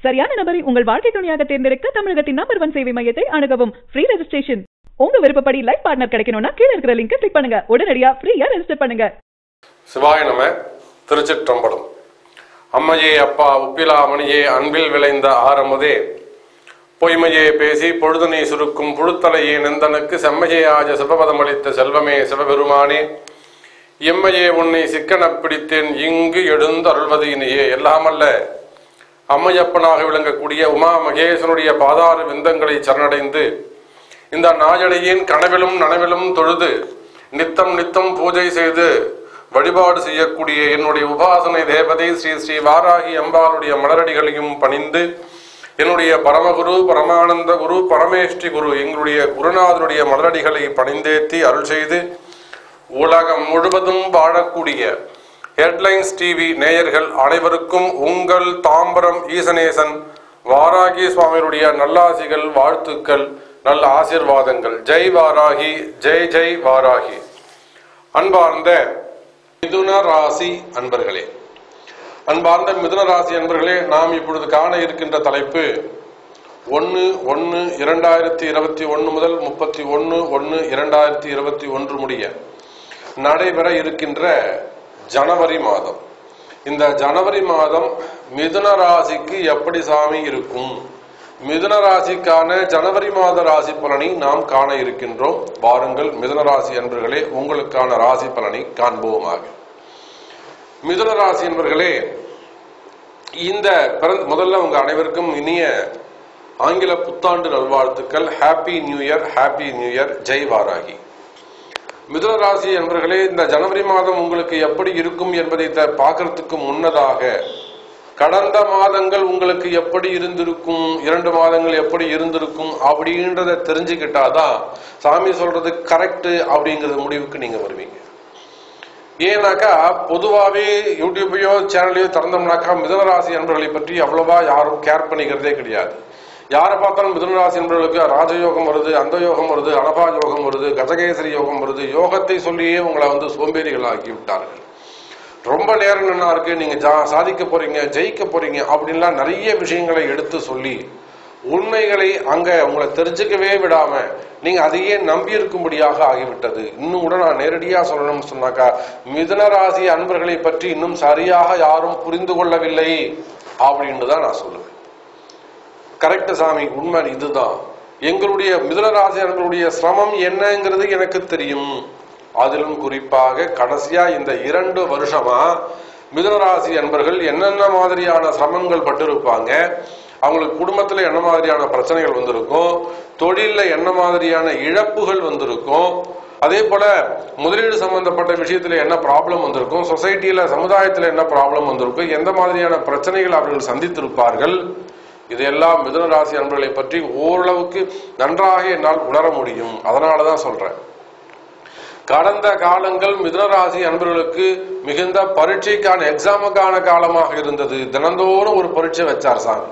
சரியான நபரை உங்கள் வாழ்க்கை துணையாக தேர்ந்தெடுக்க தமிழகத்தின் நம்பர் 1 சேவை மையத்தை அணுகவும். Free registration. உங்க விருப்பப்படி லைஃப் பார்ட்னர் கிடைக்கணும்னா கீழ இருக்கிற லிங்கை கிளிக் பண்ணுங்க. உடனடியா ஃப்ரீயா ரெஜிஸ்டர் பண்ணுங்க. சிவாய நம. திருச்சிற்றம்பலம். அம்மையே அப்பா உப்பிலா மணியே அன்பில் விளைந்த ஆரமுதே பொய்மையே பேசி பொழுதனை சுருக்கும் புழுத்தலையே நெந்தனுக்கு செம்மையே ஆஜ சிவபதமளித்த செல்வமே சிவபெருமானே எம்மையே உன்னை சிக்கன பிடித்தேன் இங்கு எழுந்து அருள்வது இனியே. எல்லாமல்ல அம்மையப்பனாக விளங்கக்கூடிய உமா மகேசனுடைய பாதார விந்தங்களை சரணடைந்து இந்த நாயடையின் கனவிலும் நனவிலும் தொழுது நித்தம் நித்தம் பூஜை செய்து வழிபாடு செய்யக்கூடிய என்னுடைய உபாசனை தேவதை ஸ்ரீ ஸ்ரீ வாராகி அம்பாளுடைய மலரடிகளையும் பணிந்து என்னுடைய பரமகுரு பரமானந்த குரு பரமேஷ்டி குரு எங்களுடைய குருநாதனுடைய மலரடிகளை பணிந்தேத்தி அருள் செய்து உலகம் முழுவதும் வாழக்கூடிய ஹெட்லைன்ஸ் டிவி நேயர்கள் அனைவருக்கும் உங்கள் தாம்பரம் ஈசனேசன் வாராகி சுவாமியுடைய நல்லாசிகள் வாழ்த்துக்கள் நல்ல ஆசீர்வாதங்கள். ஜெய் வாராகி, ஜெய் ஜெய் வாராகி. அன்பார்ந்த மிதுன ராசி அன்பர்களே, அன்பார்ந்த மிதுன ராசி அன்பர்களே, நாம் இப்பொழுது காண இருக்கின்ற தலைப்பு 1/1/2021 முதல் 31/1/2021 முடிய நடைபெற இருக்கின்ற ஜனவரி மாதம். இந்த ஜனவரி மாதம் மிதுன ராசிக்கு எப்படி சாமி இருக்கும்? மிதுன ராசிக்கான ஜனவரி மாத ராசி பலனை நாம் காண இருக்கின்றோம். வாருங்கள் மிதுன ராசி அன்பர்களே, உங்களுக்கான ராசி பலனை காண்போமாக. மிதுன ராசி அன்பர்களே, இந்த முதல்ல உங்க அனைவருக்கும் இனிய ஆங்கில புத்தாண்டு நல்வாழ்த்துக்கள். Happy new year, happy new year, Jai Varahi. மிதுன ராசி என்பர்களே, இந்த ஜனவரி மாதம் உங்களுக்கு எப்படி இருக்கும் என்பதை பார்க்கறதுக்கு முன்னதாக கடந்த மாதங்கள் உங்களுக்கு எப்படி இருந்திருக்கும், 2 மாதங்கள் எப்படி இருந்திருக்கும் அப்படின்றத தெரிஞ்சுக்கிட்டாதான் சாமி சொல்றது கரெக்ட் அப்படிங்கிற முடிவுக்கு நீங்க வருவீங்க. ஏன்னாக்கா பொதுவாகவே யூடியூபையோ சேனலையோ திறந்தோம்னாக்கா மிதுன ராசி என்பர்களை பற்றி அவ்வளவா யாரும் கேர் பண்ணிக்கிறதே கிடையாது. யாரை பார்த்தாலும் மிதுன ராசி என்பவர்களுக்கு ராஜயோகம் வருது, அந்த யோகம் வருது, அனபா யோகம் வருது, கஜகேசரி யோகம் வருது, யோகத்தை சொல்லியே உங்களை சோம்பேறிகள் ஆக்கி விட்டார்கள். ரொம்ப நேரம் என்ன இருக்கு, நீங்க சாதிக்க போறீங்க, ஜெயிக்க போறீங்க அப்படின்லாம் நிறைய விஷயங்களை எடுத்து சொல்லி உண்மைகளை அங்க உங்களை தெரிஞ்சுக்கவே விடாம நீங்க அதையே நம்பி இருக்கும்படியாக ஆகிவிட்டது. இன்னும் கூட நான் நேரடியா சொல்லணும்னு சொன்னாக்கா மிதுன ராசி அன்பர்களை பற்றி இன்னும் சரியாக யாரும் புரிந்து கொள்ளவில்லை அப்படின்னு தான் நான் சொல்லுவேன். கரெக்ட் சாமி, உண்மை இதுதான். எங்களுடைய மிதுன ராசி அன்பர்களுடைய சிரமம் என்னங்கிறது எனக்கு தெரியும். அதிலும் குறிப்பாக கடைசியா இந்த 2 வருஷமா மிதுன ராசி அன்பர்கள் என்னென்ன மாதிரியான சிரமங்கள் பட்டிருப்பாங்க, அவங்களுக்கு குடும்பத்துல என்ன மாதிரியான பிரச்சனைகள் வந்திருக்கும், தொழில என்ன மாதிரியான இழப்புகள் வந்திருக்கும், அதே போல முதலீடு சம்பந்தப்பட்ட விஷயத்துல என்ன ப்ராப்ளம் வந்திருக்கும், சொசைட்டியில சமுதாயத்துல என்ன ப்ராப்ளம் வந்திருக்கும், எந்த மாதிரியான பிரச்சனைகள் அவர்கள் சந்தித்திருப்பார்கள், இதெல்லாம் மிதுன ராசி அன்பர்களை பற்றி ஓரளவுக்கு நன்றாக என்னால் உணர முடியும். அதனாலதான் சொல்றேன், கடந்த காலங்கள் மிதுன ராசி அன்பர்களுக்கு மிகுந்த பரீட்சைக்கான எக்ஸாமுக்கான காலமாக இருந்தது. தினந்தோறும் ஒரு பரீட்சை வச்சார் சாமி.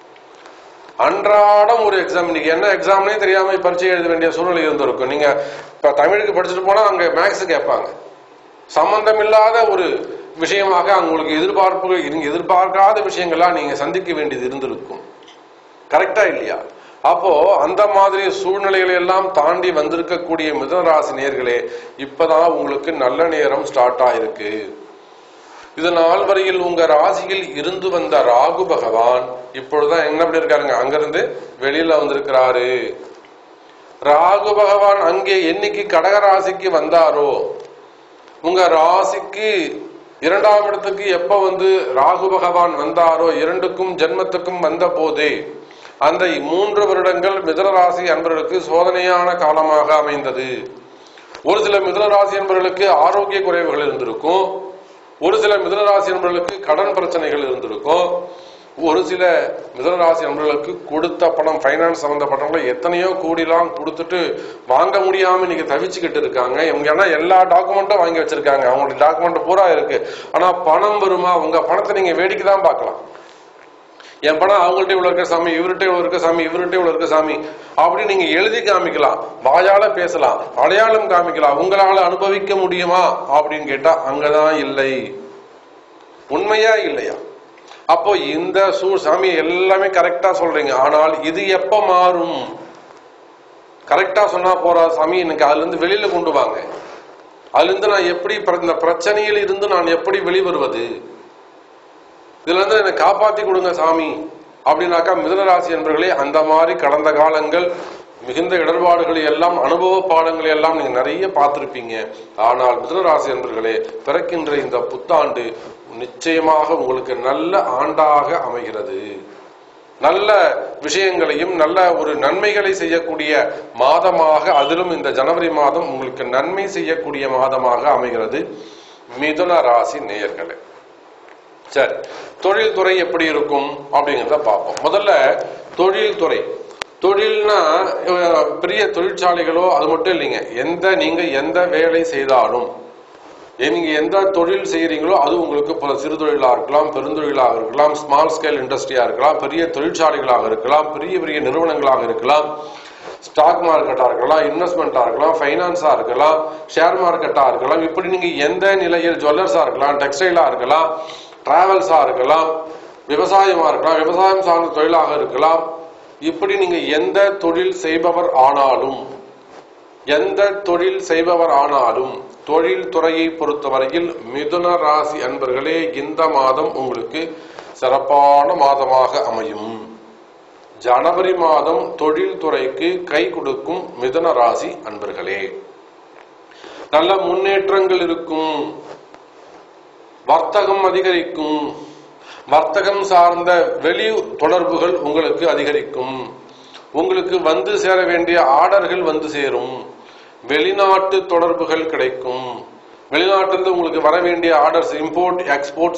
அன்றாடம் ஒரு எக்ஸாம். இன்னைக்கு என்ன எக்ஸாம்னே தெரியாம பரீட்சை எழுத வேண்டிய சூழ்நிலை இருந்திருக்கும். நீங்க இப்ப தமிழுக்கு படிச்சுட்டு போனா அங்க மேக்ஸ் கேட்பாங்க. சம்பந்தம் இல்லாத ஒரு விஷயமாக உங்களுக்கு எதிர்பார்க்காத விஷயங்கள்லாம் நீங்க சந்திக்க வேண்டியது இருந்திருக்கும். கரெக்டா இல்லையா? அப்போ அந்த மாதிரி சூழ்நிலைகளை எல்லாம் தாண்டி வந்திருக்கக்கூடிய மிதுன ராசி நேயர்களே, இப்பதான் உங்களுக்கு நல்ல நேரம் ஸ்டார்ட் ஆயிருக்கு. இது நாள் வரையில் உங்க ராசியில் இருந்து வந்த ராகு பகவான் இப்பொழுதுதான் என்ன பண்ணி இருக்காருங்க, அங்கிருந்து வெளியில வந்திருக்கிறாரு. ராகு பகவான் அங்கே என்னைக்கு கடக ராசிக்கு வந்தாரோ, உங்க ராசிக்கு 2ஆம் இடத்துக்கு எப்ப ராகு பகவான் வந்தாரோ, 2க்கும் ஜென்மத்துக்கும் வந்த போதே அந்த 3 வருடங்கள் மிதுன ராசி அன்பர்களுக்கு சோதனையான காலமாக அமைந்தது. ஒரு சில மிதுன ராசி அன்பர்களுக்கு ஆரோக்கிய குறைவுகள் இருந்திருக்கும், ஒரு சில மிதுன ராசி அன்பர்களுக்கு கடன் பிரச்சனைகள் இருந்திருக்கும், ஒரு சில மிதுன ராசி அன்பர்களுக்கு கொடுத்த பணம் ஃபைனான்ஸ் சம்பந்தப்பட்டவங்களை எத்தனையோ கோடிலாம் கொடுத்துட்டு வாங்க முடியாம இன்னைக்கு தவிச்சுக்கிட்டு இருக்காங்க. இவங்க ஏன்னா எல்லா டாக்குமெண்ட்டும் வாங்கி வச்சிருக்காங்க, அவங்களுடைய டாக்குமெண்ட் பூரா இருக்கு. ஆனா பணம் வருமா? உங்க பணத்தை நீங்க வேடிக்கை தான் பார்க்கலாம். என் பணம் அவங்கள்ட்ட இவ்வளவு இருக்க சாமி, இவர்கிட்ட இவ்வளவு இருக்க சாமி, இவர்கிட்ட இவ்வளவு இருக்க சாமி அப்படின்னு நீங்க எழுதி காமிக்கலாம், வாயால பேசலாம், அடையாளம் காமிக்கலாம். உங்களால அனுபவிக்க முடியுமா அப்படின்னு கேட்டா அங்கதான் இல்லை. உண்மையா இல்லையா? அப்போ இந்த சாமி எல்லாமே கரெக்டா சொல்றீங்க, ஆனால் இது எப்ப மாறும்? கரெக்டா சொன்னா போறா சாமி, எனக்கு அதுல இருந்து வெளியில கொண்டு வாங்க. அதுல இருந்து நான் எப்படி, இந்த பிரச்சனையில் இருந்து நான் எப்படி வெளிவருவது, இதுல இருந்து என்னை காப்பாத்தி கொடுங்க சாமி அப்படின்னாக்கா, மிதுனராசி என்பர்களே அந்த மாதிரி கடந்த காலங்கள் மிகுந்த இடர்பாடுகளை எல்லாம், அனுபவ பாடங்களை எல்லாம் நீங்க நிறைய பார்த்திருப்பீங்க. ஆனால் மிதுனராசி என்பர்களே, பிறக்கின்ற இந்த புத்தாண்டு நிச்சயமாக உங்களுக்கு நல்ல ஆண்டாக அமைகிறது. நல்ல விஷயங்களையும் நல்ல ஒரு நன்மைகளை செய்யக்கூடிய மாதமாக, அதிலும் இந்த ஜனவரி மாதம் உங்களுக்கு நன்மை செய்யக்கூடிய மாதமாக அமைகிறது மிதுன ராசி நேயர்களே. சரி, தொழில்துறை எப்படி இருக்கும் அப்படிங்கிறத பார்ப்போம். முதல்ல தொழில்துறை. தொழில்னா பெரிய தொழிற்சாலைகளோ அது மட்டும் இல்லைங்க. நீங்க எந்த வேலை செய்தாலும், நீங்க எந்த தொழில் செய்யறீங்களோ அது உங்களுக்கு பல சிறு தொழிலாக இருக்கலாம், பெருந்தொழிலாக இருக்கலாம், ஸ்மால் ஸ்கேல் இண்டஸ்ட்ரியா இருக்கலாம், பெரிய தொழிற்சாலைகளாக இருக்கலாம், பெரிய பெரிய நிறுவனங்களாக இருக்கலாம், ஸ்டாக் மார்க்கெட்டா இருக்கலாம், இன்வெஸ்ட்மெண்டா இருக்கலாம், ஃபைனான்ஸா இருக்கலாம், ஷேர் மார்க்கெட்டா இருக்கலாம். இப்படி நீங்க எந்த நிலையில், ஜுவல்லர்ஸா இருக்கலாம், டெக்ஸ்டைலா இருக்கலாம், டிராவல்ஸா இருக்கலாம், விவசாயமா இருக்கலாம், விவசாயம் சார்ந்த தொழிலாக இருக்கலாம். இப்படி நீங்க எந்த தொழில் செய்பவர் ஆனாலும் தொழில் துறையை பொறுத்தவரையில் மிதுன ராசி அன்பர்களே இந்த மாதம் உங்களுக்கு சிறப்பான மாதமாக அமையும். ஜனவரி மாதம் தொழில் துறைக்கு கை கொடுக்கும் மிதுன ராசி அன்பர்களே. நல்ல முன்னேற்றங்கள் இருக்கும், வர்த்தகம் அதிகரிக்கும், வர்த்தகம் சார்ந்த வெளி தொடர்புகள் உங்களுக்கு அதிகரிக்கும், உங்களுக்கு வந்து சேர வேண்டிய ஆர்டர்கள் வந்து சேரும், வெளிநாட்டு தொடர்புகள் கிடைக்கும், வெளிநாட்டிலிருந்து உங்களுக்கு வர வேண்டிய ஆர்டர்ஸ், இம்போர்ட் எக்ஸ்போர்ட்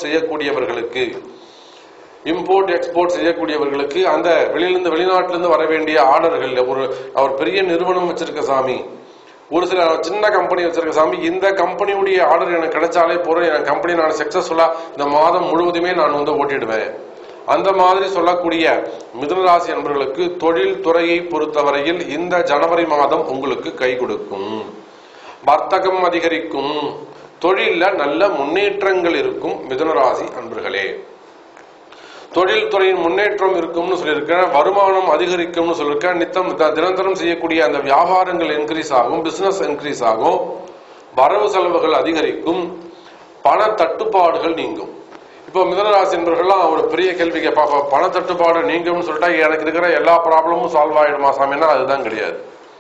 செய்யக்கூடியவர்களுக்கு அந்த வெளிநாட்டிலிருந்து வர வேண்டிய ஆர்டர்கள், ஒரு பெரிய நிறுவனம் வச்சிருக்க சாமி, ஒரு சில சின்ன கம்பெனி வச்சிருக்க சாமி, இந்த கம்பெனியுடைய ஆர்டர் எனக்கு கிடைச்சாலே போறோம், என் கம்பெனி நான் சக்சஸ்ஃபுல்லா இந்த மாதம் முழுவதுமே நான் ஓட்டிடுவேன். அந்த மாதிரி சொல்லக்கூடிய மிதுனராசி நண்பர்களுக்கு தொழில் துறையை பொறுத்தவரையில் இந்த ஜனவரி மாதம் உங்களுக்கு கை கொடுக்கும். வர்த்தகம் அதிகரிக்கும், தொழில நல்ல முன்னேற்றங்கள் இருக்கும் மிதுனராசி நண்பர்களே. தொழில் துறையின் முன்னேற்றம் இருக்கும்னு சொல்லியிருக்கேன், வருமானம் அதிகரிக்கும்னு சொல்லியிருக்கேன். தினந்தரம் செய்யக்கூடிய அந்த வியாபாரங்கள் இன்க்ரீஸ் ஆகும், பிசினஸ் இன்க்ரீஸ் ஆகும், வரவு செலவுகள் அதிகரிக்கும், பண தட்டுப்பாடுகள் நீங்கும். இப்போ மிதுனராசி என்பவர்கள்லாம் ஒரு பெரிய கேள்வி கேட்பாங்க, பண தட்டுப்பாடு நீங்கும்னு சொல்லிட்டா எனக்கு இருக்கிற எல்லா ப்ராப்ளமும் சால்வ் ஆயிடுமா சாமின்னா அதுதான் கிடையாது.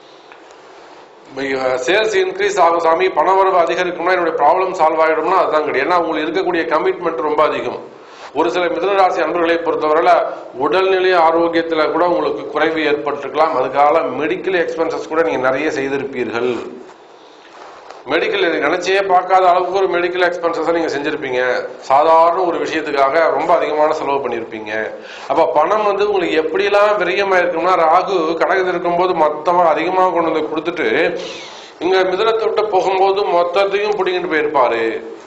சேல்ஸ் இன்க்ரீஸ் ஆகும் சாமி, பண வரவு அதிகரிக்கும்னா என்னுடைய ப்ராப்ளம் சால்வ் ஆயிடும்னா அதுதான் கிடையாது. ஏன்னா உங்களுக்கு இருக்கக்கூடிய கமிட்மெண்ட் ரொம்ப அதிகம். ஒரு சில மிதுனராசி அன்பர்களை பொறுத்தவரையில உடல்நிலை ஆரோக்கியத்துல கூட உங்களுக்கு குறைவு ஏற்பட்டிருக்கலாம். அதுக்காக மெடிக்கல் எக்ஸ்பென்சஸ் கூட நீங்க நிறைய செய்திருப்பீர்கள். மெடிக்கல் நினைச்சே பார்க்காத அளவுக்கு ஒரு மெடிக்கல் எக்ஸ்பென்சஸ் நீங்க செஞ்சிருப்பீங்க. சாதாரண ஒரு விஷயத்துக்காக ரொம்ப அதிகமான செலவு பண்ணிருப்பீங்க. அப்ப பணம் உங்களுக்கு எப்படிலாம் விரயமா இருக்கும்னா, ராகு கடகத்தில் இருக்கும்போது மொத்தமா அதிகமாக கொண்டு வந்து கொடுத்துட்டு இங்க மிதுனத்தை விட்டு போகும்போது மொத்தத்தையும் பிடிங்கிட்டு போயிருப்பாரு.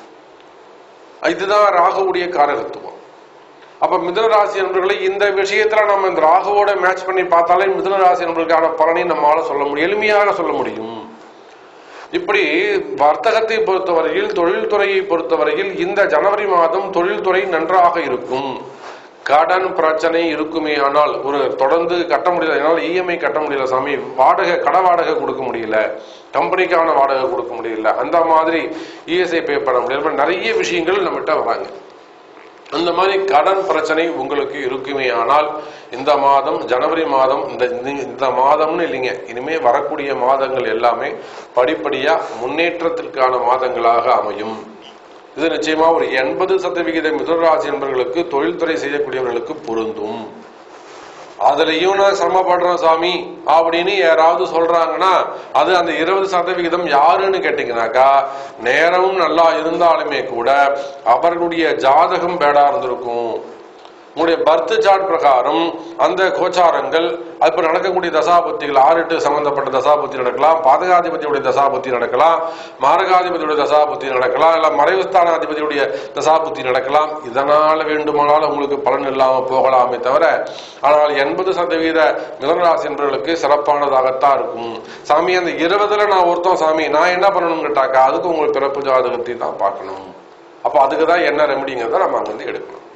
இதுதான் ராகுவுடைய காரகத்துவம். அப்ப மிதுனராசி நண்பர்களை இந்த விஷயத்துல நம்ம இந்த ராகுவோட மேட்ச் பண்ணி பார்த்தாலே மிதுனராசி நண்பர்களுக்கான பலனை நம்மளால சொல்ல முடியும், எளிமையாக சொல்ல முடியும். இப்படி வர்த்தகத்தை பொறுத்தவரையில், தொழில்துறையை பொறுத்தவரையில் இந்த ஜனவரி மாதம் தொழில்துறை நன்றாக இருக்கும். கடன் பிரச்சனை இருக்குமே ஆனால் தொடர்ந்து கட்ட முடியல, என்னால் இஎம்ஐ கட்ட முடியல சாமி, கடை வாடகை கொடுக்க முடியல, கம்பெனிக்கான வாடகை கொடுக்க முடியல, அந்த மாதிரி இஎஸ்ஐ பே பண்ண முடியல, நிறைய விஷயங்கள் நம்மகிட்ட வராங்க. அந்த மாதிரி கடன் பிரச்சனை உங்களுக்கு இருக்குமே ஆனால் இந்த மாதம் ஜனவரி மாதம், இந்த மாதம்னு இல்லைங்க, இனிமே வரக்கூடிய மாதங்கள் எல்லாமே படிப்படியா முன்னேற்றத்திற்கான மாதங்களாக அமையும். இது நிச்சயமா ஒரு 80% மிதுனராசி என்பவர்களுக்கு, தொழில்துறை செய்யக்கூடியவர்களுக்கு பொருந்தும். அதுலயும் நான் சிரமப்படுறேன் சாமி அப்படின்னு யாராவது சொல்றாங்கன்னா அது அந்த 20% யாருன்னு கேட்டீங்கன்னாக்கா, நேரமும் நல்லா இருந்தாலுமே கூட அவர்களுடைய ஜாதகம் பேடா இருந்திருக்கும். உங்களுடைய பர்த் சார்ட் பிரகாரம் அந்த கோச்சாரங்கள், அப்ப நடக்கக்கூடிய தசாபுத்திகள் 6-8 சம்பந்தப்பட்ட தசாபுத்தி நடக்கலாம், பாதகாதிபதியுடைய தசாபுத்தி நடக்கலாம், மாரகாதிபதியுடைய தசாபுத்தி நடக்கலாம், இல்ல மறைவுஸ்தானாதிபதியுடைய தசாபுத்தி நடக்கலாம். இதனால வேண்டுமானாலும் உங்களுக்கு பலன் இல்லாம போகலாமே தவிர, ஆனால் 80% மிதுனராசி என்பவர்களுக்கு சிறப்பானதாகத்தான் இருக்கும். சாமி அந்த 20ல நான் ஒருத்தன் சாமி நான் என்ன பண்ணணும்னு கேட்டாக்கா, அதுக்கு உங்களுக்கு பிறப்பு ஜாதகத்தை தான் பார்க்கணும். அப்ப அதுக்குதான் என்ன ரெமடிங்கிறத நம்ம அங்கிருந்து எடுக்கணும்.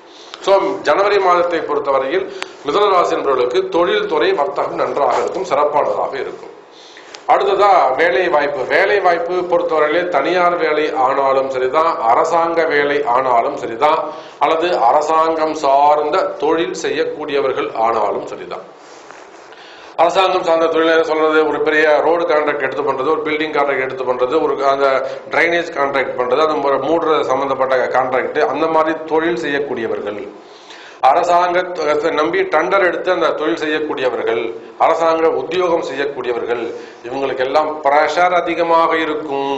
சோ ஜனவரி மாதத்தை பொறுத்தவரையில் மிதுன ராசி என்பவர்களுக்கு தொழில் துறை வர்த்தகம் நன்றாக இருக்கும், சிறப்பானதாக இருக்கும். அடுத்ததா வேலை வாய்ப்பு பொறுத்தவரையிலே தனியார் வேலை ஆனாலும் சரிதான், அரசாங்க வேலை ஆனாலும் சரிதான், அல்லது அரசாங்கம் சார்ந்த தொழில் செய்யக்கூடியவர்கள் ஆனாலும் சரிதான். அரசாங்கம் சார்ந்த தொழில் சொல்றது, ஒரு பெரிய ரோடு கான்ட்ராக்ட் எடுத்து பண்றது, ஒரு பில்டிங் கான்ட்ராக்ட் எடுத்து பண்றது, ஒரு அந்த டிரைனேஜ் கான்ட்ராக்ட் பண்றது, அந்த மூடுற சம்பந்தப்பட்ட கான்ட்ராக்ட், அந்த மாதிரி தொழில் செய்யக்கூடியவர்கள், அரசாங்கத்தை நம்பி டெண்டர் எடுத்து அந்த தொழில் செய்யக்கூடியவர்கள், அரசாங்க உத்தியோகம் செய்யக்கூடியவர்கள், இவங்களுக்கு எல்லாம் பிரஷர் அதிகமாக இருக்கும்.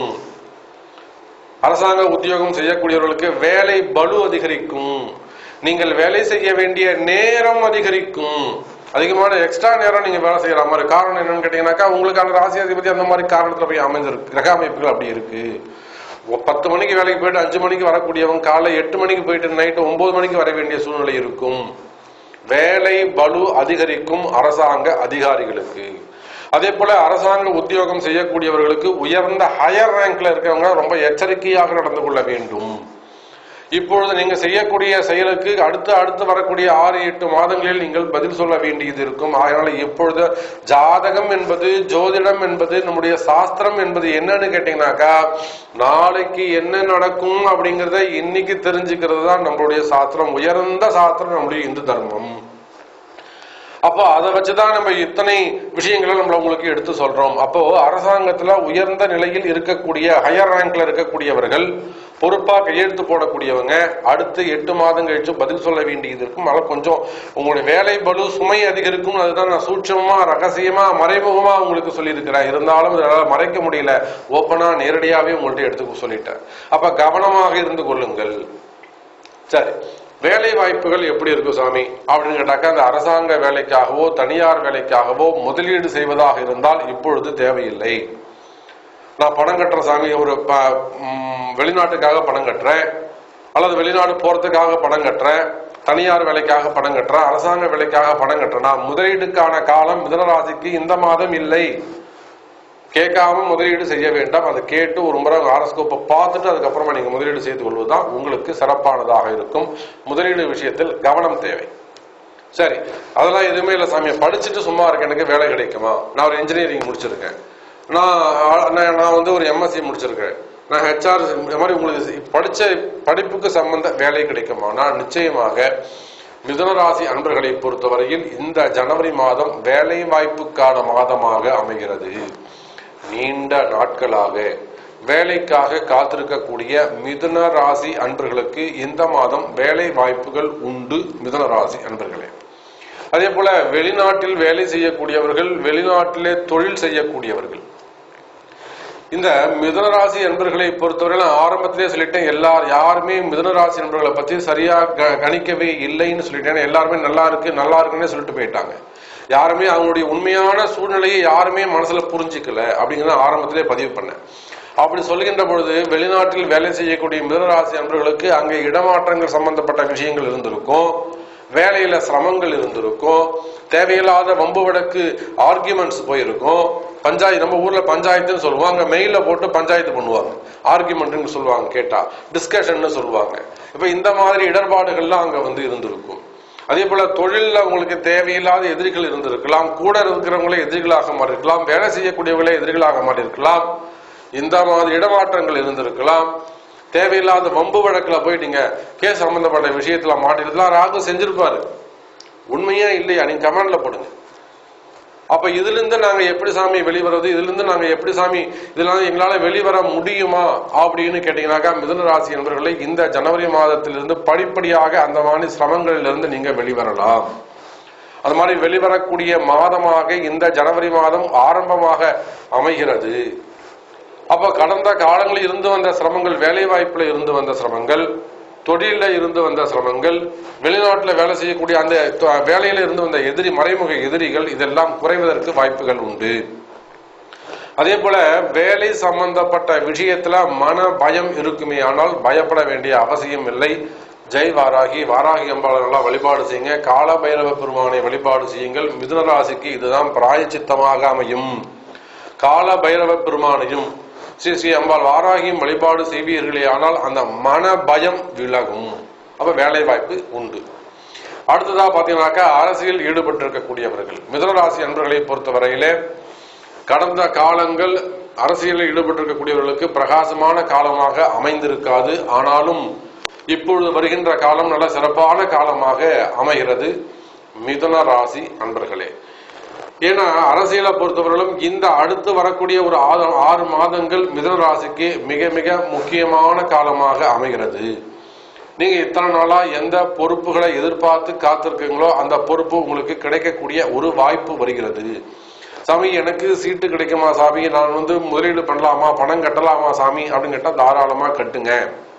அரசாங்க உத்தியோகம் செய்யக்கூடியவர்களுக்கு வேலை பளு அதிகரிக்கும், நீங்கள் வேலை செய்ய வேண்டிய நேரம் அதிகரிக்கும், அதிகமான எக்ஸ்ட்ரா நேரம் நீங்க வேலை செய்யற மாதிரி. காரணம் என்னன்னு கேட்டீங்கன்னாக்கா, உங்களுக்கான ராசி அதிபதி அந்த மாதிரி காரணத்துல போய் அமைஞ்சிருக்கு, கிரக அமைப்புகள் அப்படி இருக்கு. 10 மணிக்கு வேலைக்கு போயிட்டு 5 மணிக்கு வரக்கூடியவங்க காலை 8 மணிக்கு போயிட்டு நைட்டு 9 மணிக்கு வர வேண்டிய சூழ்நிலை இருக்கும். வேலை பளு அதிகரிக்கும் அரசாங்க அதிகாரிகளுக்கு. அதே போல அரசாங்க உத்தியோகம் செய்யக்கூடியவர்களுக்கு உயர்ந்த ஹையர் ரேங்க்ல இருக்கிறவங்க ரொம்ப எச்சரிக்கையாக நடந்து கொள்ள வேண்டும். இப்பொழுது நீங்க செய்யக்கூடிய செயலுக்கு அடுத்து வரக்கூடிய 6-8 மாதங்களில் நீங்கள் பதில் சொல்ல வேண்டியது இருக்கும். அதனால இப்பொழுது ஜாதகம் என்பது, ஜோதிடம் என்பது, நம்முடைய சாஸ்திரம் என்பது என்னன்னு கேட்டீங்கன்னாக்கா, நாளைக்கு என்ன நடக்கும் அப்படிங்கறத இன்னைக்கு தெரிஞ்சுக்கிறது தான் நம்மளுடைய சாஸ்திரம், உயர்ந்த சாஸ்திரம் நம்முடைய இந்து தர்மம். அப்போ அதை வச்சுதான் நம்ம இத்தனை விஷயங்களை நம்ம உங்களுக்கு எடுத்து சொல்றோம். அப்போ அரசாங்கத்துல உயர்ந்த நிலையில் இருக்கக்கூடிய, ஹையர் ரேங்க்ல இருக்கக்கூடியவர்கள், பொறுப்பா கையெழுத்து போடக்கூடியவங்க அடுத்து 8 மாதம் கழிச்சு பதில் சொல்ல வேண்டியது இருக்கும். அதனால கொஞ்சம் உங்களுடைய வேலை பளு சுமை அதிகரிக்கும். அதுதான் நான் சூட்சமா, ரகசியமா, மறைமுகமா உங்களுக்கு சொல்லியிருக்கிறேன். இருந்தாலும் அதனால மறைக்க முடியல, ஓப்பனா நேரடியாவே உங்கள்ட்ட எடுத்துக்க சொல்லிட்டேன். அப்ப கவனமாக இருந்து கொள்ளுங்கள். சரி, வேலை வாய்ப்புகள் எப்படி இருக்கும் சாமி அப்படின்னு கேட்டாக்கா, அந்த அரசாங்க வேலைக்காகவோ தனியார் வேலைக்காகவோ முதலீடு செய்வதாக இருந்தால் இப்பொழுது தேவையில்லை. நான் பணம் கட்டுற சாமி, ஒரு வெளிநாட்டுக்காக பணம் கட்டுறேன், அல்லது வெளிநாடு போறதுக்காக பணம் கட்டுறேன், தனியார் வேலைக்காக பணம் கட்டுறேன், அரசாங்க வேலைக்காக பணம் கட்டுறேன், முதலீடுக்கான காலம் மிதுன ராசிக்கு இந்த மாதம் இல்லை. கேட்காம முதலீடு செய்ய வேண்டாம். அதை கேட்டு ஒரு முறை ஹாரோஸ்கோப்பை பார்த்துட்டு அதுக்கப்புறமா நீங்க முதலீடு செய்து கொள்வதுதான் உங்களுக்கு சிறப்பானதாக இருக்கும். முதலீடு விஷயத்தில் கவனம் தேவை. சரி, அதெல்லாம் எதுவுமே இல்லை சாமி, படிச்சுட்டு சும்மா இருக்க எனக்கு வேலை கிடைக்குமா? நான் ஒரு இன்ஜினியரிங் முடிச்சிருக்கேன், நான் வந்து ஒரு எம்எஸ்சி முடிச்சிருக்கேன், நான் HR மாதிரி உங்களுக்கு படிச்ச படிப்புக்கு சம்பந்த வேலை கிடைக்குமா? நான் நிச்சயமாக மிதுனராசி அன்பர்களை பொறுத்தவரையில் இந்த ஜனவரி மாதம் வேலை வாய்ப்புக்கான மாதமாக அமைகிறது. நீண்ட நாட்களாக வேலைக்காக காத்திருக்கக்கூடிய மிதுன ராசி அன்பர்களுக்கு இந்த மாதம் வேலை வாய்ப்புகள் உண்டு. மிதுன ராசி அன்பர்களே, அதே போல வெளிநாட்டில் வேலை செய்யக்கூடியவர்கள், வெளிநாட்டிலே தொழில் செய்யக்கூடியவர்கள், இந்த மிதுன ராசி அன்பர்களை பொறுத்தவரை நான் ஆரம்பத்திலே சொல்லிட்டேன், யாருமே மிதுன ராசி அன்பர்களை பத்தி சரியா கணிக்கவே இல்லைன்னு சொல்லிட்டேன். எல்லாருமே நல்லா இருக்குன்னே சொல்லிட்டு போயிட்டாங்க. யாருமே அவங்களுடைய உண்மையான சூழ்நிலையை யாருமே மனசுல புரிஞ்சுக்கல அப்படிங்கிறத ஆரம்பத்திலே பதிவு பண்ணேன். அப்படி சொல்லுகின்ற பொழுது வெளிநாட்டில் வேலை செய்யக்கூடிய மிதுனராசி அன்பர்களுக்கு அங்கே இடமாற்றங்கள் சம்பந்தப்பட்ட விஷயங்கள் இருந்திருக்கும், வேலையில சிரமங்கள் இருந்திருக்கும், தேவையில்லாத வம்பு வழக்கு ஆர்கியூமெண்ட்ஸ் போயிருக்கும். பஞ்சாயத்து, நம்ம ஊர்ல பஞ்சாயத்துன்னு சொல்லுவாங்க, மெயில போட்டு பஞ்சாயத்து பண்ணுவாங்க, ஆர்கியூமெண்ட்னு சொல்லுவாங்க, கேட்டா டிஸ்கஷன் சொல்லுவாங்க. இப்ப இந்த மாதிரி இடர்பாடுகள்லாம் அங்க வந்து இருந்திருக்கும். அதே போல தொழில உங்களுக்கு தேவையில்லாத எதிரிகள் இருந்திருக்கலாம், கூட இருக்கிறவங்களே எதிரிகளாக மாறி இருக்கலாம், வேலை செய்யக்கூடியவங்களே எதிரிகளாக மாறி இருக்கலாம், இந்த மாதிரி இடமாற்றங்கள் இருந்திருக்கலாம். தேவையில்லாத வம்பு வழக்குல போய் நீங்க கேஸ் சம்பந்தப்பட்ட விஷயத்துல மாட்டிருக்கலாம். ராகு செஞ்சிருப்பாரு, உண்மையா இல்லையா நீங்க கமெண்ட்ல போடுங்க. அப்ப இதுல இருந்து நாங்க எப்படி சாமி வெளிவரது, இதுல இருந்து நாங்க எப்படி சாமி இதெல்லாம் எங்களால வெளிவர முடியுமா அப்படின்னு கேட்டீங்கன்னாக்கா, மிதுன ராசி என்பவர்களை இந்த ஜனவரி மாதத்திலிருந்து படிப்படியாக அந்த மாதிரி சிரமங்களிலிருந்து நீங்க வெளிவரலாம். அது மாதிரி வெளிவரக்கூடிய மாதமாக இந்த ஜனவரி மாதம் ஆரம்பமாக அமைகிறது. அப்ப கடந்த காலங்களில் இருந்து வந்த சிரமங்கள், வேலை வாய்ப்புல இருந்து வந்த சிரமங்கள், தொழில இருந்து வந்த சிரமங்கள், வெளிநாட்டில் வேலை செய்யக்கூடிய அந்த வேலையில இருந்து வந்த மறைமுக எதிரிகள், இதெல்லாம் குறைவதற்கு வாய்ப்புகள் உண்டு. அதே போல வேலை சம்பந்தப்பட்ட விஷயத்துல மன பயம் இருக்குமே, ஆனால் பயப்பட வேண்டிய அவசியம் இல்லை. ஜெய் வாராகி அம்பாளெல்லாம் வழிபாடு செய்யுங்க, கால பைரவ பெருமானை வழிபாடு செய்யுங்கள். மிதுன ராசிக்கு இதுதான் பிராயச்சித்தமாக அமையும். கால பைரவ பெருமானையும் ஸ்ரீ அம்பாள் வாராகியும் வழிபாடு செய்வீர்களே ஆனால் அந்த மன பயம் விலகும். அப்ப வேலை வாய்ப்பு உண்டு. அடுத்ததா பாத்தீங்கன்னாக்கா அரசியல் ஈடுபட்டு இருக்கக்கூடியவர்கள், மிதுன ராசி அன்பர்களை பொறுத்தவரையிலே கடந்த காலங்கள் அரசியலில் ஈடுபட்டு இருக்கக்கூடியவர்களுக்கு பிரகாசமான காலமாக அமைந்திருக்காது. ஆனாலும் இப்பொழுது வருகின்ற காலம் நல்ல சிறப்பான காலமாக அமைகிறது மிதுன ராசி அன்பர்களே. ஏன்னா அரசியலை பொறுத்தவரையிலும் இந்த அடுத்து வரக்கூடிய ஒரு 6 மாதங்கள் மிதுன ராசிக்கு மிக மிக முக்கியமான காலமாக அமைகிறது. நீங்க இத்தனை நாளா எந்த பொறுப்புகளை எதிர்பார்த்து காத்திருக்கீங்களோ அந்த பொறுப்பு உங்களுக்கு கிடைக்கக்கூடிய ஒரு வாய்ப்பு வருகிறது. சாமி எனக்கு சீட்டு கிடைக்குமா சாமி, நான் முதலீடு பண்ணலாமா, பணம் கட்டலாமா சாமி அப்படின்னு கேட்டா தாராளமா கட்டுங்க.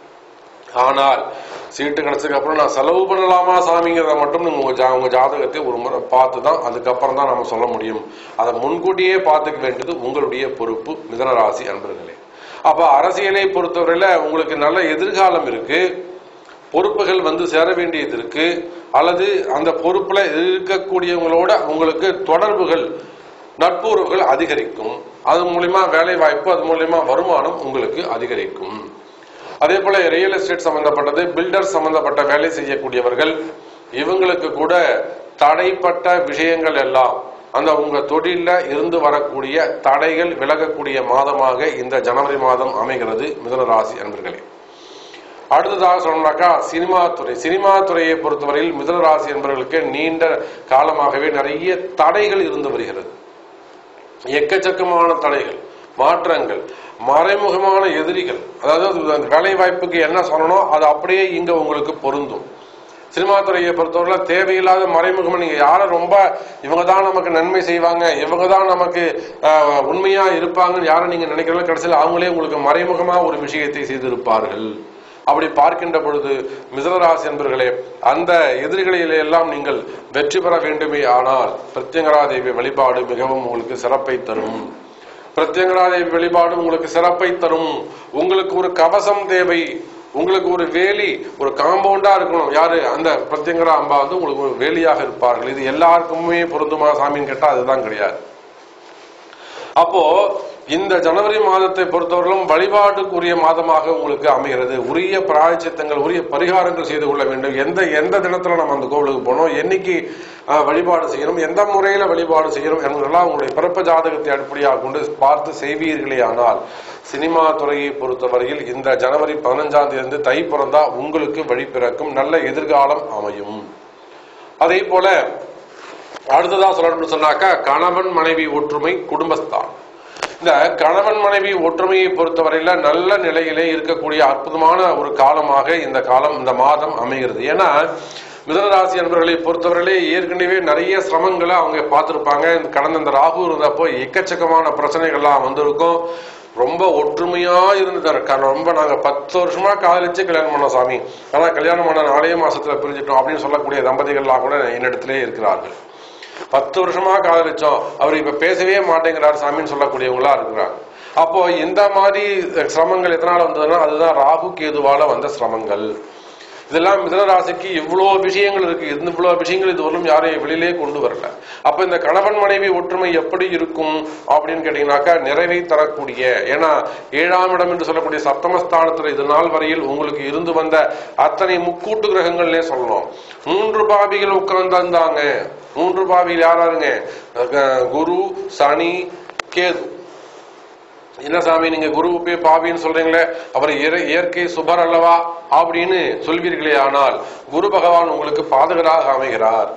ஆனால் சீட்டு கிடைச்சதுக்கு அப்புறம் நான் செலவு பண்ணலாமா சாமிங்கிறத மட்டும் உங்க ஜாதகத்தை ஒரு முறை பார்த்து தான் அதுக்கப்புறம் தான் நம்ம சொல்ல முடியும். அதை முன்கூட்டியே பார்த்துக்க வேண்டியது உங்களுடைய பொறுப்பு மிதுன ராசி அன்பர்களே. அப்ப அரசியலை பொறுத்தவரையில உங்களுக்கு நல்ல எதிர்காலம் இருக்கு, பொறுப்புகள் சேர வேண்டியது இருக்கு, அல்லது அந்த பொறுப்புல இருக்கக்கூடியவங்களோட உங்களுக்கு தொடர்புகள் நட்புறவுகள் அதிகரிக்கும். அது மூலியமா வேலை வாய்ப்பு, அது மூலியமா வருமானம் உங்களுக்கு அதிகரிக்கும். அதே போல ரியல் எஸ்டேட் சம்பந்தப்பட்டது, பில்டர் சம்பந்தப்பட்ட வேலை செய்யக்கூடியவர்கள், இவங்களுக்கு கூட தடைப்பட்ட விஷயங்கள் எல்லாம் அந்த உங்க தொழில இருந்து வரக்கூடிய தடைகள் விலகக்கூடிய மாதமாக இந்த ஜனவரி மாதம் அமைகிறது மிதுன ராசி அன்பர்களே. அடுத்ததாக சொல்லணும்னாக்கா சினிமா துறையை பொறுத்தவரையில் மிதுன ராசி என்பவர்களுக்கு நீண்ட காலமாகவே நிறைய தடைகள் இருந்து வருகிறது. எக்கச்சக்கமான தடைகள், மாற்றங்கள், மறைமுகமான எதிரிகள். அதாவது வேலை வாய்ப்புக்கு என்ன சொல்லணும் அது அப்படியே இங்க உங்களுக்கு பொருந்தும். சினிமா துறையை பொறுத்தவரை தேவையில்லாத மறைமுகமா நீங்க யாரும் ரொம்ப இவங்க தான் நமக்கு நன்மை செய்வாங்க, இவங்க தான் நமக்கு உண்மையா இருப்பாங்கன்னு யாரும் நீங்க நினைக்கிறீங்களோ கடைசியில் அவங்களே உங்களுக்கு மறைமுகமா ஒரு விஷயத்தை செய்திருப்பார்கள். அப்படி பார்க்கின்ற பொழுது மிதுன ராசி என்பர்களே, அந்த எதிரிகளிலே எல்லாம் நீங்கள் வெற்றி பெற வேண்டுமே ஆனால் பிரத்யங்கரா தேவி வழிபாடு மிகவும் உங்களுக்கு சிறப்பை தரும். பிரத்யங்கரா தேவி வழிபாடு உங்களுக்கு சிறப்பை தரும். உங்களுக்கு ஒரு கவசம் தேவை, உங்களுக்கு ஒரு வேலி, ஒரு காம்பவுண்டா இருக்கணும். யாரு? அந்த பிரத்யங்கரா அம்பா உங்களுக்கு ஒரு வேலியாக இருப்பார்கள். இது எல்லாருக்குமே பொருந்துமா சாமின்னு கேட்டா அதுதான் கிடையாது. அப்போ இந்த ஜனவரி மாதத்தை பொறுத்தவரையிலும் வழிபாட்டுக்குரிய மாதமாக உங்களுக்கு அமைகிறது. உரிய பிராயச்சித்தங்கள், உரிய பரிகாரங்கள் செய்து கொள்ள வேண்டும். எந்த தினத்துல நம்ம அந்த கோவிலுக்கு போனோம், என்னைக்கு வழிபாடு செய்யணும், எந்த முறையில வழிபாடு செய்யணும் என்பதெல்லாம் உங்களுடைய பிறப்பு ஜாதகத்தை அடிப்படையாக கொண்டு பார்த்து செய்வீர்களே ஆனால் சினிமா துறையை பொறுத்தவரையில் இந்த ஜனவரி 15ஆம் தேதி தை பிறந்தா உங்களுக்கு வழி பிறக்கும், நல்ல எதிர்காலம் அமையும். அதே போல அடுத்ததா சொல்லணும்னு சொன்னாக்கா கணவன் மனைவி ஒற்றுமை, குடும்பஸ்தான். இந்த கணவன் மனைவி ஒற்றுமையை பொறுத்தவரையில நல்ல நிலையிலே இருக்கக்கூடிய அற்புதமான ஒரு காலமாக இந்த மாதம் அமைகிறது. ஏன்னா மிதுனராசி அன்பர்களை பொறுத்தவரையிலே ஏற்கனவே நிறைய சிரமங்களை அவங்க பார்த்திருப்பாங்க. கடந்த இந்த ராகு இருந்தப்போ எக்கச்சக்கமான பிரச்சனைகள்லாம் வந்திருக்கும். ரொம்ப ஒற்றுமையா இருந்துட்டாரு. ரொம்ப நாங்க 10 வருஷமா காதலிச்சு கல்யாணம் பண்ணோம் சாமி, ஆனா கல்யாணம் பண்ண 4 மாசத்துல பிரிஞ்சிட்டோம் அப்படின்னு சொல்லக்கூடிய தம்பதிகள்லாம் கூட என்னிடத்திலே இருக்கிறார்கள். 10 வருஷமா காதலிச்சோம், அவர் இப்ப பேசவே மாட்டேங்கிறார் சாமின்னு சொல்லக்கூடியவங்களா இருக்கிறாங்க. அப்போ இந்த மாதிரி சிரமங்கள் எதனால வந்ததுன்னா அதுதான் ராகு கேதுவால வந்த சிரமங்கள். இதெல்லாம் மிதுன ராசிக்கு இவ்வளவு விஷயங்கள் இருக்கு. இவ்வளவு விஷயங்கள் இதுவரையும் யாரையும் வெளியிலே கொண்டு வரல. அப்ப இந்த கணவன் மனைவி ஒற்றுமை எப்படி இருக்கும் அப்படின்னு கேட்டீங்கன்னாக்கா நிறைவை தரக்கூடிய, ஏன்னா 7ஆம் இடம் என்று சொல்லக்கூடிய சப்தமஸ்தானத்துல இது நாள் வரையில் உங்களுக்கு இருந்து வந்த அத்தனை முக்கூட்டு கிரகங்கள்னே சொல்லணும். 3 பாவிகள் உட்கார்ந்தாங்க. 3 பாவிகள் யாராருங்க? குரு, சனி, கேது. என்ன சாமி நீங்க குருவுக்கு பாவின்னு சொல்றீங்களே, அவர் இயற்கை சுபர் அல்லவா அப்படின்னு சொல்வீர்களே. ஆனால் குரு பகவான் உங்களுக்கு பாதகராக அமைகிறார்.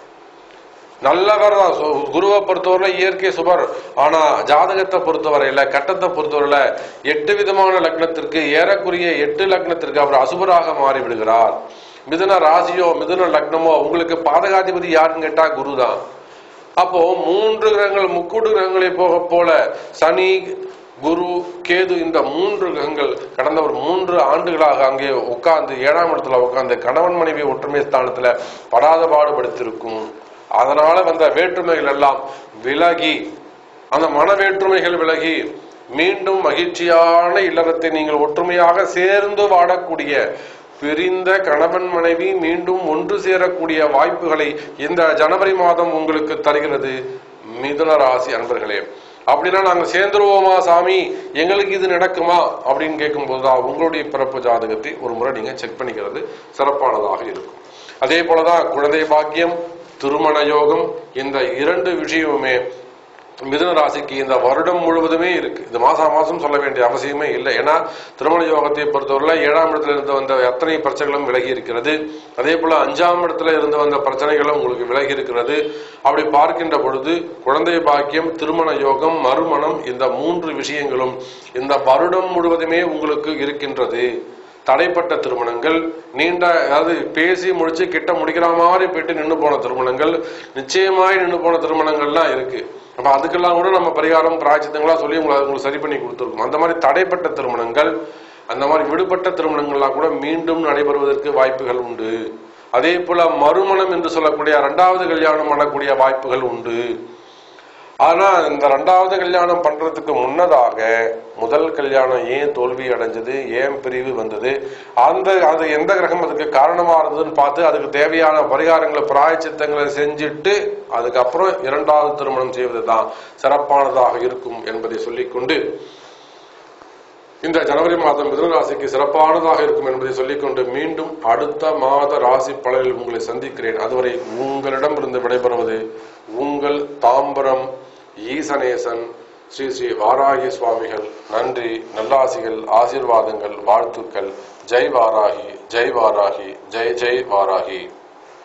நல்லவர் தான். குருவை பொறுத்தவரை இயற்கை சுபர். ஆனா ஜாதகத்தை பொறுத்தவரையில, கட்டத்தை பொறுத்தவரையில 8 விதமான லக்னத்திற்கு ஏறக்குரிய 8 லக்னத்திற்கு அவர் அசுபராக மாறி விடுகிறார். மிதுன ராசியோ மிதுன லக்னமோ உங்களுக்கு பாதகாதிபதி யாருன்னு கேட்டா குரு தான். அப்போ 3 கிரகங்கள் முக்கூட்டு கிரகங்களை போல சனி, குரு, கேது, இந்த 3 கிரகங்கள் கடந்த ஒரு 3 ஆண்டுகளாக அங்கே உட்கார்ந்து 7ஆம் இடத்துல உட்கார்ந்து கணவன் மனைவி ஒற்றுமை ஸ்தானத்துல படாத பாடுபடுத்திருக்கும். அதனால வந்த வேற்றுமைகள் எல்லாம் விலகி, அந்த மன வேற்றுமைகள் விலகி மீண்டும் மகிழ்ச்சியான இல்லறத்தை நீங்கள் ஒற்றுமையாக சேர்ந்து வாழக்கூடிய, பிரிந்த கணவன் மனைவி மீண்டும் ஒன்று சேரக்கூடிய வாய்ப்புகளை இந்த ஜனவரி மாதம் உங்களுக்கு தருகிறது மிதுன ராசி அன்பர்களே. அப்படின்னா நாங்க சேர்ந்துருவோமா சாமி, எங்களுக்கு இது நடக்குமா அப்படின்னு கேட்கும் போதுதான் உங்களுடைய பிறப்பு ஜாதகத்தை ஒரு முறை நீங்க செக் பண்ணிக்கிறது சிறப்பானதாக இருக்கும். அதே போலதான் குழந்தை பாக்கியம், திருமண யோகம், இந்த 2 விஷயமுமே மிதுன ராசிக்கு இந்த வருடம் முழுவதுமே இருக்கு. இது மாசம் சொல்ல வேண்டிய அவசியமே இல்லை. ஏன்னா திருமண யோகத்தை பொறுத்தவரை 7ஆம் இடத்துல இருந்து வந்த அத்தனை பிரச்சனைகளும் விலகி இருக்கிறது. அதே போல 5ஆம் இடத்துல இருந்து வந்த பிரச்சனைகளும் உங்களுக்கு விலகி இருக்கிறது. அப்படி பார்க்கின்ற பொழுது குழந்தை பாக்கியம், திருமண யோகம், மறுமணம், இந்த 3 விஷயங்களும் இந்த வருடம் முழுவதுமே உங்களுக்கு இருக்கின்றது. தடைப்பட்ட திருமணங்கள், நீண்ட அதாவது பேசி முடிச்சு கிட்ட முடிக்கிற மாதிரி போயிட்டு நின்று போன திருமணங்கள், நிச்சயமாய் நின்று போன திருமணங்கள்லாம் இருக்கு. அப்ப அதுக்கெல்லாம் கூட நம்ம பரிகாரம் பிராயச்சித்தங்களா சொல்லி உங்களுக்கு சரி பண்ணி கொடுத்துருக்கோம். அந்த மாதிரி தடைப்பட்ட திருமணங்கள், அந்த மாதிரி விடுபட்ட திருமணங்கள்லாம் கூட மீண்டும் நடைபெறுவதற்கு வாய்ப்புகள் உண்டு. அதே போல மறுமணம் என்று சொல்லக்கூடிய 2வது கல்யாணம் பண்ணக்கூடிய வாய்ப்புகள் உண்டு. ஆனா இந்த 2வது கல்யாணம் பண்றதுக்கு முன்னதாக முதல் கல்யாணம் ஏன் தோல்வி அடைஞ்சது, ஏன் பிரிவு வந்தது, அது எந்த கிரகம் அதுக்கு காரணமா இருந்ததுன்னு பார்த்து அதுக்கு தேவையான பரிகாரங்களை பிராயச்சித்தங்களை செஞ்சுட்டு அதுக்கப்புறம் 2வது திருமணம் செய்வதுதான் சிறப்பானதாக இருக்கும் என்பதை சொல்லிக்கொண்டு, இந்த ஜனவரி மாதம் மிதுன ராசிக்கு சிறப்பானதாக இருக்கும் என்பதை சொல்லிக்கொண்டு மீண்டும் அடுத்த மாத ராசி பலனில் உங்களை சந்திக்கிறேன். அதுவரை உங்களிடமிருந்து விடைபெறுவது உங்கள் தாம்பரம் ஈசனேசன் ஸ்ரீ ஸ்ரீ வாராகி சுவாமிகள். நன்றி, நல்லாசிகள், ஆசீர்வாதங்கள், வாழ்த்துக்கள். ஜெய் வாராகி, ஜெய் வாராகி, ஜெய் ஜெய் வாராகி.